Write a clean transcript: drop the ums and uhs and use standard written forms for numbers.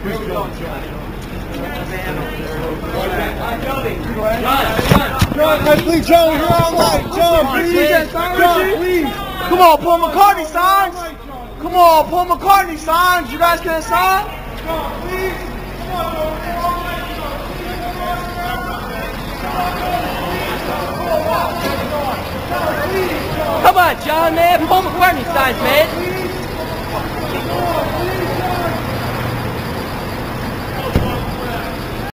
John, please, John, you're all right. John, please. John, please. Come on, Paul McCartney signs. Come on, Paul McCartney signs. You guys can sign? John, please. Come on, John, man. Paul McCartney signs, man.